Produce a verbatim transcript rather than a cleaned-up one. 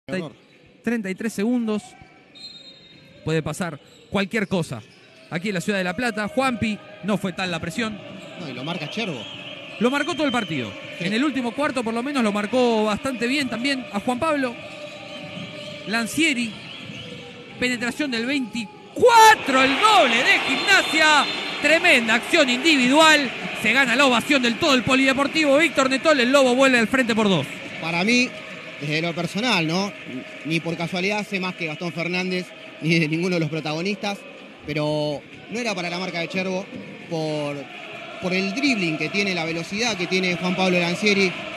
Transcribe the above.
treinta y tres segundos. Puede pasar cualquier cosa. Aquí en la Ciudad de La Plata, Juanpi, no fue tal la presión. No, y lo marca Cherbo. Lo marcó todo el partido. Sí. En el último cuarto por lo menos lo marcó bastante bien también a Juan Pablo. Lancieri. Penetración del veinticuatro, el doble de Gimnasia. Tremenda acción individual. Se gana la ovación del todo el polideportivo. Víctor Netol, el Lobo vuelve al frente por dos. Para mí, desde lo personal, ¿no? Ni por casualidad sé más que Gastón Fernández, ni de ninguno de los protagonistas, pero no era para la marca de Cherbo por, por el dribbling que tiene, la velocidad que tiene Juan Pablo Lancieri.